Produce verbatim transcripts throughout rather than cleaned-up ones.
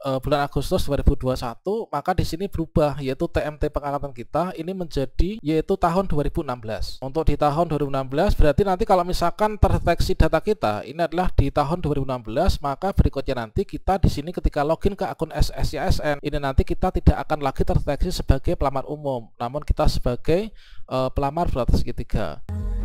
uh, bulan Agustus dua ribu dua puluh satu, maka di sini berubah, yaitu T M T pengangkatan kita ini menjadi yaitu tahun dua ribu enam belas. Untuk di tahun dua ribu enam belas berarti nanti kalau misalkan terdeteksi data kita ini adalah di tahun dua ribu enam belas, maka berikutnya nanti kita di sini ketika login ke akun S S Y S N ini nanti kita tidak akan lagi terdeteksi sebagai pelamar umum, namun kita sebagai uh, pelamar beratas segitiga.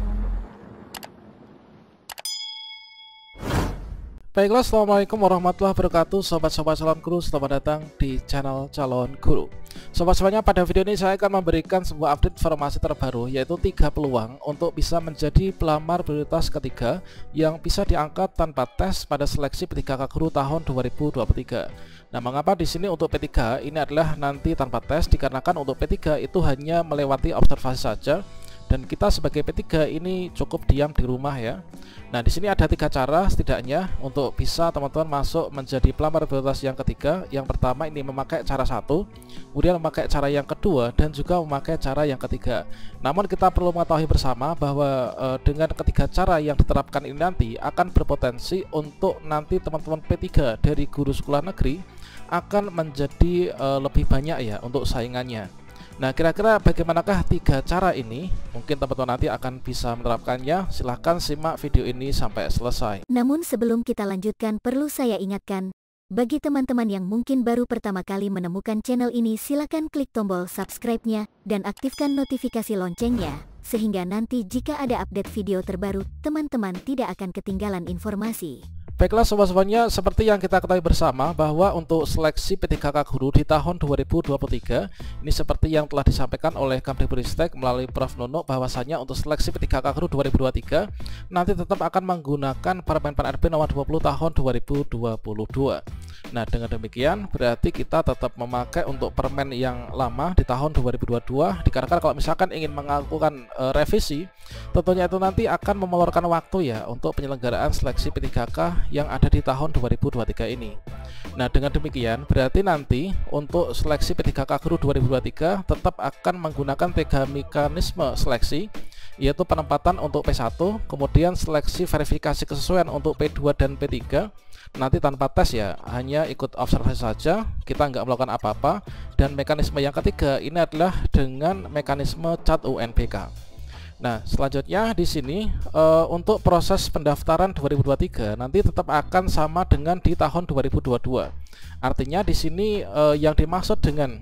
Baiklah, assalamualaikum warahmatullahi wabarakatuh, sobat-sobat calon guru, selamat datang di channel calon guru. Sobat-sobatnya, pada video ini saya akan memberikan sebuah update informasi terbaru, yaitu tiga peluang untuk bisa menjadi pelamar prioritas ketiga yang bisa diangkat tanpa tes pada seleksi P tiga K Guru tahun dua ribu dua puluh tiga. Nah, mengapa di sini untuk P tiga ini adalah nanti tanpa tes? Dikarenakan untuk P tiga itu hanya melewati observasi saja. Dan kita sebagai P tiga ini cukup diam di rumah ya. Nah, di sini ada tiga cara setidaknya untuk bisa teman-teman masuk menjadi pelamar prioritas yang ketiga. Yang pertama ini memakai cara satu, kemudian memakai cara yang kedua, dan juga memakai cara yang ketiga. Namun kita perlu mengetahui bersama bahwa e, dengan ketiga cara yang diterapkan ini nanti akan berpotensi untuk nanti teman-teman P tiga dari guru sekolah negeri akan menjadi e, lebih banyak ya untuk saingannya. Nah, kira-kira bagaimanakah tiga cara ini? Mungkin teman-teman nanti akan bisa menerapkannya. Silahkan simak video ini sampai selesai. Namun sebelum kita lanjutkan, perlu saya ingatkan, bagi teman-teman yang mungkin baru pertama kali menemukan channel ini, silakan klik tombol subscribe-nya dan aktifkan notifikasi loncengnya, sehingga nanti jika ada update video terbaru, teman-teman tidak akan ketinggalan informasi. Baiklah sobat-sobatnya, seperti yang kita ketahui bersama bahwa untuk seleksi P tiga K Guru di tahun dua ribu dua puluh tiga ini seperti yang telah disampaikan oleh Kemdikbudristek melalui Prof Nunuk, bahwasanya untuk seleksi P tiga K Guru dua ribu dua puluh tiga nanti tetap akan menggunakan Permen Pan R B nomor dua puluh tahun dua ribu dua puluh dua. Nah, dengan demikian berarti kita tetap memakai untuk permen yang lama di tahun dua ribu dua puluh dua, dikarenakan kalau misalkan ingin melakukan e, revisi tentunya itu nanti akan memerlukan waktu ya untuk penyelenggaraan seleksi P tiga K yang ada di tahun dua ribu dua puluh tiga ini. Nah, dengan demikian berarti nanti untuk seleksi P tiga K Guru dua ribu dua puluh tiga tetap akan menggunakan tiga mekanisme seleksi, yaitu penempatan untuk P satu, kemudian seleksi verifikasi kesesuaian untuk P dua dan P tiga nanti tanpa tes ya, hanya ikut observasi saja, kita nggak melakukan apa-apa. Dan mekanisme yang ketiga ini adalah dengan mekanisme cat U N B K. Nah, selanjutnya di sini e, untuk proses pendaftaran dua ribu dua puluh tiga nanti tetap akan sama dengan di tahun dua ribu dua puluh dua. Artinya di sini e, yang dimaksud dengan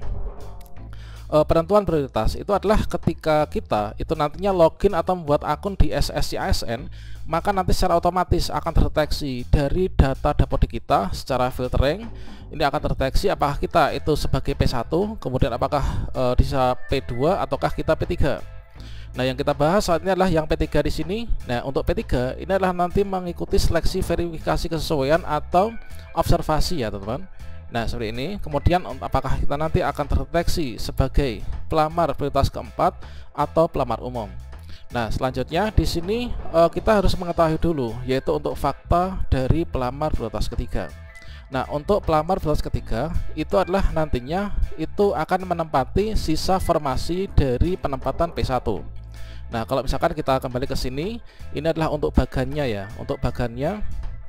e, penentuan prioritas itu adalah ketika kita itu nantinya login atau membuat akun di S S Y S N, maka nanti secara otomatis akan terdeteksi dari data dapodik kita secara filtering. Ini akan terdeteksi apakah kita itu sebagai P satu, kemudian apakah e, bisa P dua ataukah kita P tiga. Nah, yang kita bahas saat ini adalah yang P tiga di sini. Nah, untuk P tiga ini adalah nanti mengikuti seleksi verifikasi kesesuaian atau observasi ya, teman-teman. Nah, seperti ini. Kemudian apakah kita nanti akan terdeteksi sebagai pelamar prioritas keempat atau pelamar umum. Nah, selanjutnya di sini uh, kita harus mengetahui dulu, yaitu untuk fakta dari pelamar prioritas ketiga. Nah, untuk pelamar prioritas ketiga itu adalah nantinya itu akan menempati sisa formasi dari penempatan P satu. Nah, kalau misalkan kita kembali ke sini, ini adalah untuk bagannya ya. Untuk bagannya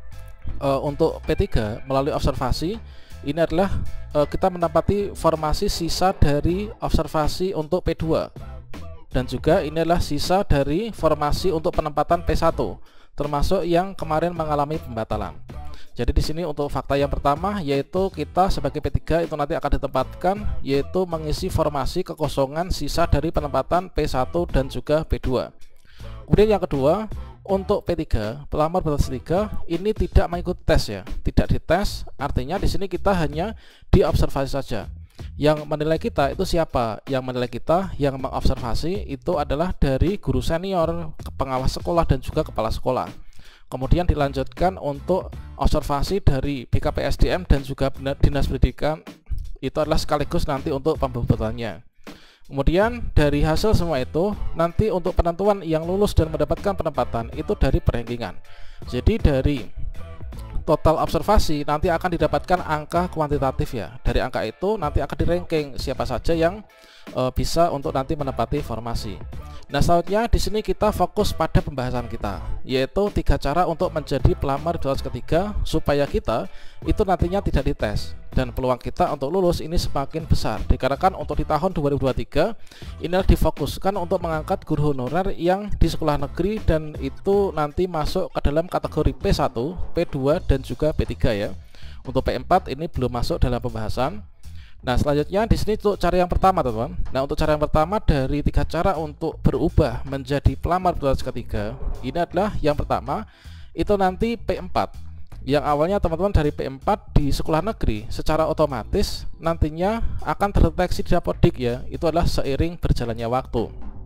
uh, untuk P tiga melalui observasi ini adalah uh, kita menempati formasi sisa dari observasi untuk P dua. Dan juga ini adalah sisa dari formasi untuk penempatan P satu, termasuk yang kemarin mengalami pembatalan. Jadi di sini untuk fakta yang pertama yaitu kita sebagai P tiga itu nanti akan ditempatkan yaitu mengisi formasi kekosongan sisa dari penempatan P satu dan juga P dua. Kemudian yang kedua, untuk P tiga, pelamar prioritas tiga ini tidak mengikuti tes ya, tidak dites. Artinya di sini kita hanya diobservasi saja. Yang menilai kita itu siapa? Yang menilai kita, yang mengobservasi itu adalah dari guru senior, pengawas sekolah dan juga kepala sekolah. Kemudian dilanjutkan untuk observasi dari B K P S D M dan juga Dinas Pendidikan, itu adalah sekaligus nanti untuk pembobotannya. Kemudian dari hasil semua itu nanti untuk penentuan yang lulus dan mendapatkan penempatan itu dari perengkingan. Jadi dari total observasi nanti akan didapatkan angka kuantitatif ya. Dari angka itu nanti akan di-ranking siapa saja yang e, bisa untuk nanti menempati formasi. Nah, selanjutnya di sini kita fokus pada pembahasan kita, yaitu tiga cara untuk menjadi pelamar prioritas ketiga supaya kita itu nantinya tidak dites. dan peluang kita untuk lulus ini semakin besar. Dikarenakan untuk di tahun dua ribu dua puluh tiga ini adalah difokuskan untuk mengangkat guru honorer yang di sekolah negeri, dan itu nanti masuk ke dalam kategori P satu, P dua dan juga P tiga ya. Untuk P empat ini belum masuk dalam pembahasan. Nah, selanjutnya di sini untuk cara yang pertama, teman-teman. Nah, untuk cara yang pertama dari tiga cara untuk berubah menjadi pelamar prioritas ketiga, ini adalah yang pertama itu nanti P empat. Yang awalnya teman-teman dari P empat di sekolah negeri, secara otomatis nantinya akan terdeteksi di Dapodik ya. Itu adalah seiring berjalannya waktu.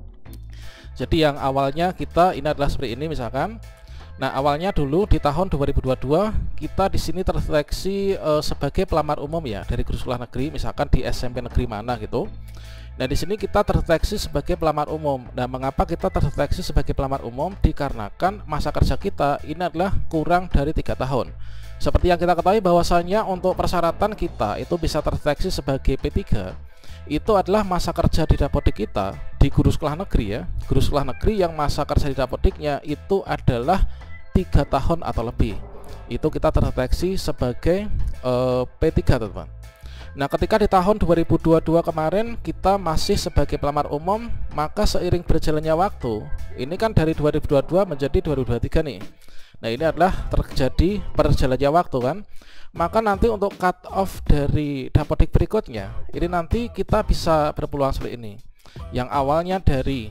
Jadi yang awalnya kita ini adalah seperti ini misalkan. Nah, awalnya dulu di tahun dua ribu dua puluh dua kita di sini terdeteksi e, sebagai pelamar umum ya dari guru sekolah negeri, misalkan di S M P negeri mana gitu. Nah, di sini kita terdeteksi sebagai pelamar umum. Nah, mengapa kita terdeteksi sebagai pelamar umum? Dikarenakan masa kerja kita ini adalah kurang dari tiga tahun. Seperti yang kita ketahui bahwasanya untuk persyaratan kita itu bisa terdeteksi sebagai P tiga. Itu adalah masa kerja di Dapodik kita di guru sekolah negeri ya. Guru sekolah negeri yang masa kerja di Dapodiknya itu adalah tiga tahun atau lebih. Itu kita terdeteksi sebagai uh, P tiga, teman-teman. Nah, ketika di tahun dua ribu dua puluh dua kemarin kita masih sebagai pelamar umum, maka seiring berjalannya waktu, ini kan dari dua ribu dua puluh dua menjadi dua ribu dua puluh tiga nih. Nah, ini adalah terjadi perjalannya waktu kan. Maka nanti untuk cut off dari Dapodik berikutnya, ini nanti kita bisa berpeluang seperti ini. Yang awalnya dari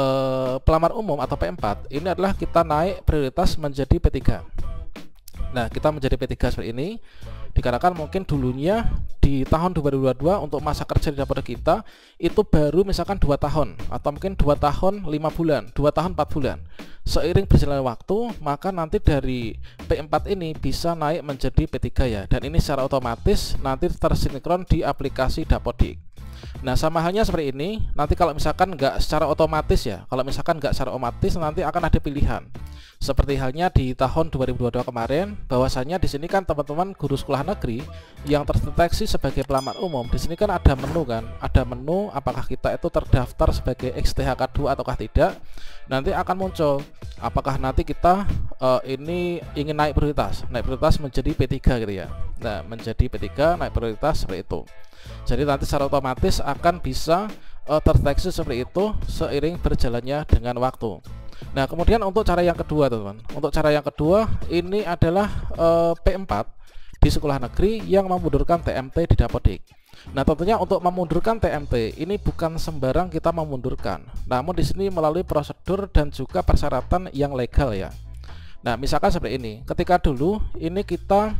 eh, pelamar umum atau P empat, ini adalah kita naik prioritas menjadi P tiga. Nah, kita menjadi P tiga seperti ini dikarenakan mungkin dulunya di tahun dua ribu dua puluh dua untuk masa kerja di Dapodik kita itu baru misalkan dua tahun atau mungkin dua tahun lima bulan, dua tahun empat bulan. Seiring berjalannya waktu, maka nanti dari P empat ini bisa naik menjadi P tiga ya, dan ini secara otomatis nanti tersinkron di aplikasi Dapodik. Nah, sama halnya seperti ini. Nanti kalau misalkan nggak secara otomatis ya, kalau misalkan nggak secara otomatis nanti akan ada pilihan. Seperti halnya di tahun dua ribu dua puluh dua kemarin, bahwasanya di sini kan teman-teman guru sekolah negeri yang terdeteksi sebagai pelamar umum, di sini kan ada menu kan, ada menu apakah kita itu terdaftar sebagai X T H K dua ataukah tidak. Nanti akan muncul apakah nanti kita uh, ini ingin naik prioritas, naik prioritas menjadi P tiga gitu ya. Nah, menjadi P tiga naik prioritas seperti itu. Jadi nanti secara otomatis akan bisa uh, terdeteksi seperti itu seiring berjalannya dengan waktu. Nah, kemudian untuk cara yang kedua, teman-teman. Untuk cara yang kedua ini adalah uh, P empat di sekolah negeri yang memundurkan T M T di Dapodik. Nah, tentunya untuk memundurkan T M T ini bukan sembarang kita memundurkan, namun di sini melalui prosedur dan juga persyaratan yang legal ya. Nah, misalkan seperti ini. Ketika dulu ini kita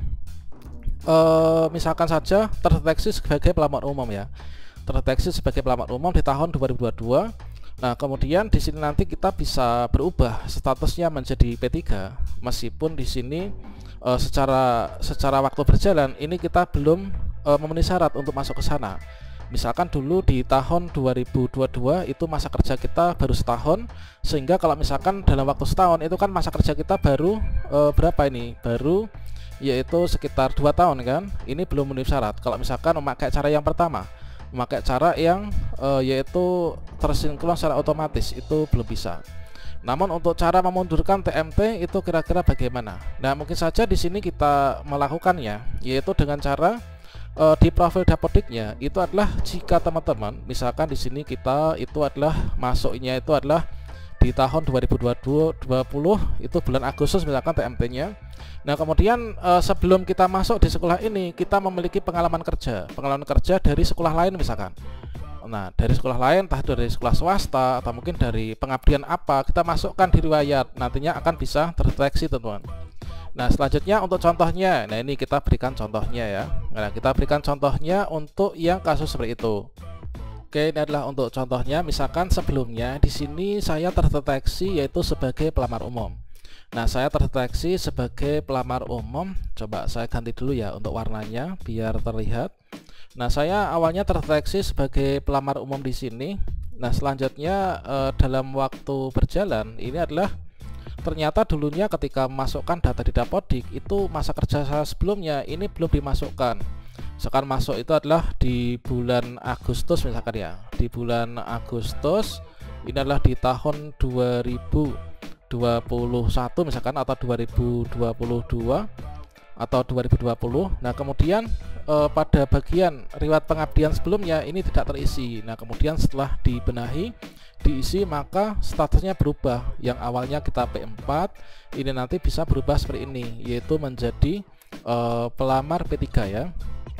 Uh, misalkan saja terdeteksi sebagai pelamar umum ya, terdeteksi sebagai pelamar umum di tahun dua ribu dua puluh dua. Nah, kemudian di sini nanti kita bisa berubah statusnya menjadi P tiga, meskipun di sini uh, secara secara waktu berjalan ini kita belum uh, memenuhi syarat untuk masuk ke sana. Misalkan dulu di tahun dua ribu dua puluh dua itu masa kerja kita baru setahun, sehingga kalau misalkan dalam waktu setahun itu kan masa kerja kita baru uh, berapa ini? Baru yaitu sekitar dua tahun kan. Ini belum memenuhi syarat. Kalau misalkan memakai cara yang pertama, memakai cara yang e, yaitu tersinkron secara otomatis, itu belum bisa. Namun untuk cara memundurkan T M T itu kira-kira bagaimana? Nah, mungkin saja di sini kita melakukannya yaitu dengan cara e, di profil Dapodiknya itu adalah jika teman-teman misalkan di sini kita itu adalah masuknya itu adalah di tahun dua ribu dua puluh itu bulan Agustus misalkan T M T-nya. Nah, kemudian e, sebelum kita masuk di sekolah ini kita memiliki pengalaman kerja, pengalaman kerja dari sekolah lain misalkan. Nah, dari sekolah lain, entah dari sekolah swasta atau mungkin dari pengabdian apa, kita masukkan di riwayat, nantinya akan bisa terdeteksi, teman-teman. Nah, selanjutnya untuk contohnya, nah ini kita berikan contohnya ya. Nah, kita berikan contohnya untuk yang kasus seperti itu. Oke, ini adalah untuk contohnya. Misalkan sebelumnya di sini saya terdeteksi yaitu sebagai pelamar umum. Nah, saya terdeteksi sebagai pelamar umum. Coba saya ganti dulu ya untuk warnanya biar terlihat. Nah, saya awalnya terdeteksi sebagai pelamar umum di sini. Nah, selanjutnya eh, dalam waktu berjalan ini adalah ternyata dulunya ketika memasukkan data di Dapodik itu masa kerja saya sebelumnya ini belum dimasukkan. Sekarang masuk itu adalah di bulan Agustus misalkan ya. Di bulan Agustus ini adalah di tahun dua ribu dua puluh satu misalkan atau dua ribu dua puluh dua. atau dua ribu dua puluh. Nah kemudian eh, pada bagian riwayat pengabdian sebelumnya ini tidak terisi. Nah kemudian setelah dibenahi, diisi, maka statusnya berubah. Yang awalnya kita P empat, ini nanti bisa berubah seperti ini, yaitu menjadi eh, pelamar P tiga ya.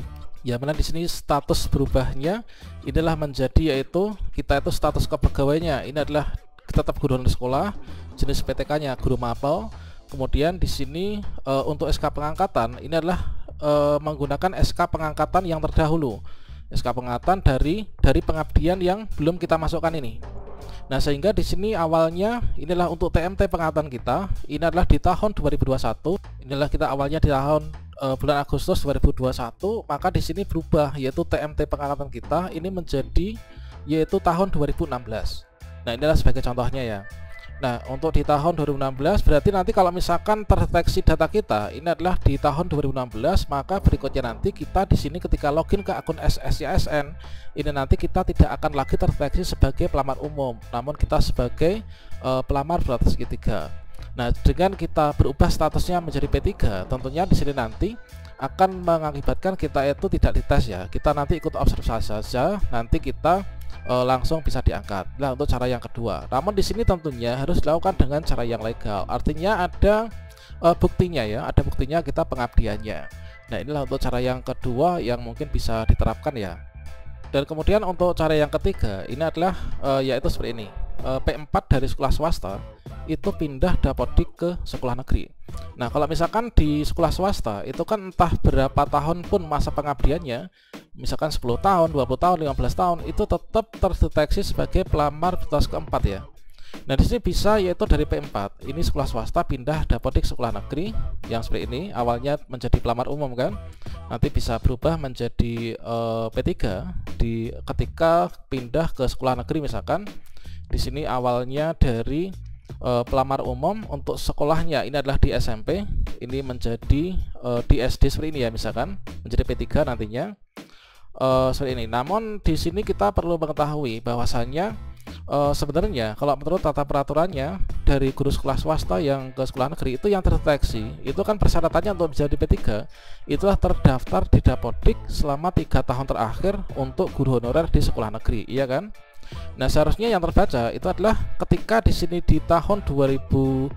Ya mana di sini status berubahnya inilah menjadi, yaitu kita itu status kepegawaiannya ini adalah tetap guru honorer sekolah, jenis P T K-nya guru mapel. Kemudian di sini e, untuk S K pengangkatan ini adalah e, menggunakan S K pengangkatan yang terdahulu, S K pengangkatan dari dari pengabdian yang belum kita masukkan ini. Nah sehingga di sini awalnya inilah untuk T M T pengangkatan kita, ini adalah di tahun dua ribu dua puluh satu. Inilah kita awalnya di tahun e, bulan Agustus dua ribu dua puluh satu, maka di sini berubah, yaitu T M T pengangkatan kita ini menjadi yaitu tahun dua ribu enam belas. Nah inilah sebagai contohnya ya. Nah untuk di tahun dua ribu enam belas berarti nanti kalau misalkan terdeteksi data kita ini adalah di tahun dua ribu enam belas, maka berikutnya nanti kita di sini ketika login ke akun S S Y A S N ini nanti kita tidak akan lagi terdeteksi sebagai pelamar umum, namun kita sebagai uh, pelamar berstatus P tiga. Nah dengan kita berubah statusnya menjadi P tiga, tentunya di sini nanti akan mengakibatkan kita itu tidak dites ya. Kita nanti ikut observasi saja, nanti kita e, langsung bisa diangkat. Nah untuk cara yang kedua, namun di sini tentunya harus dilakukan dengan cara yang legal. Artinya ada e, buktinya ya, ada buktinya kita pengabdiannya. Nah inilah untuk cara yang kedua yang mungkin bisa diterapkan ya. Dan kemudian untuk cara yang ketiga ini adalah e, yaitu seperti ini. E, P empat dari sekolah swasta itu pindah dapodik ke sekolah negeri. Nah kalau misalkan di sekolah swasta itu kan entah berapa tahun pun masa pengabdiannya, misalkan sepuluh tahun, dua puluh tahun, lima belas tahun, itu tetap terdeteksi sebagai pelamar berstatus keempat ya. Nah di sini bisa yaitu dari P empat, ini sekolah swasta pindah dapodik sekolah negeri yang seperti ini, awalnya menjadi pelamar umum kan, nanti bisa berubah menjadi uh, P tiga di ketika pindah ke sekolah negeri. Misalkan di sini awalnya dari uh, pelamar umum untuk sekolahnya ini adalah di S M P, ini menjadi uh, di S D seperti ini ya, misalkan menjadi P tiga nantinya uh, seperti ini. Namun di sini kita perlu mengetahui bahwasannya uh, sebenarnya kalau menurut tata peraturannya dari guru sekolah swasta yang ke sekolah negeri itu yang terdeteksi itu kan persyaratannya untuk menjadi P tiga itulah terdaftar di dapodik selama tiga tahun terakhir untuk guru honorer di sekolah negeri, iya kan? Nah seharusnya yang terbaca itu adalah ketika di sini di tahun dua ribu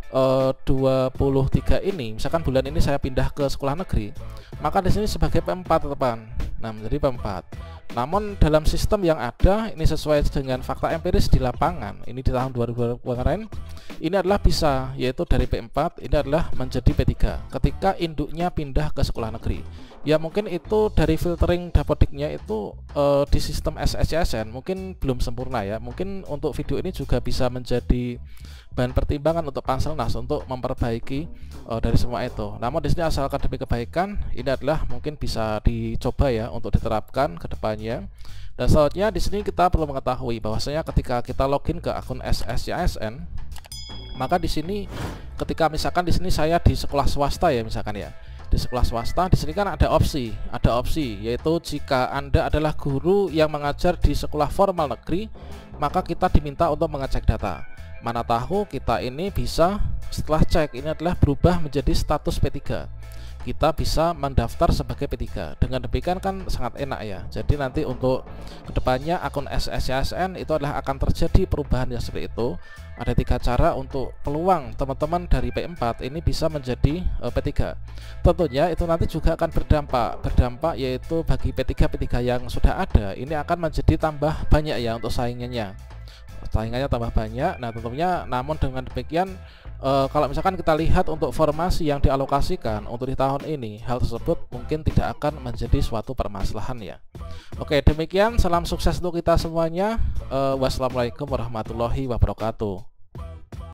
dua puluh tiga ini, misalkan bulan ini saya pindah ke sekolah negeri, maka di sini sebagai P empat teman. Nah menjadi P empat. Namun dalam sistem yang ada ini sesuai dengan fakta empiris di lapangan, ini di tahun dua ribu dua puluh kemarin ini adalah bisa yaitu dari P empat ini adalah menjadi P tiga ketika induknya pindah ke sekolah negeri. Ya mungkin itu dari filtering dapodiknya itu uh, di sistem S S Y A S N mungkin belum sempurna ya. Mungkin untuk video ini juga bisa menjadi bahan pertimbangan untuk Panselnas untuk memperbaiki uh, dari semua itu. Namun di sini asalkan demi kebaikan ini adalah mungkin bisa dicoba ya untuk diterapkan ke depannya. Dan selanjutnya di sini kita perlu mengetahui bahwasanya ketika kita login ke akun S S Y A S N, maka di sini ketika misalkan di sini saya di sekolah swasta ya misalkan ya, di sekolah swasta di sini kan ada opsi, ada opsi yaitu jika Anda adalah guru yang mengajar di sekolah formal negeri, maka kita diminta untuk mengecek data. Mana tahu kita ini bisa setelah cek ini adalah berubah menjadi status P tiga. Kita bisa mendaftar sebagai P tiga. Dengan demikian kan sangat enak ya. Jadi nanti untuk kedepannya akun S S Y A S N itu adalah akan terjadi perubahan yang seperti itu. Ada tiga cara untuk peluang teman-teman dari P empat ini bisa menjadi uh, P tiga. Tentunya itu nanti juga akan berdampak berdampak yaitu bagi P tiga P tiga yang sudah ada ini akan menjadi tambah banyak ya untuk saingannya. Saingannya tambah banyak. Nah tentunya namun dengan demikian e, kalau misalkan kita lihat untuk formasi yang dialokasikan untuk di tahun ini, hal tersebut mungkin tidak akan menjadi suatu permasalahan ya. Oke demikian, salam sukses untuk kita semuanya. e, Wassalamualaikum warahmatullahi wabarakatuh.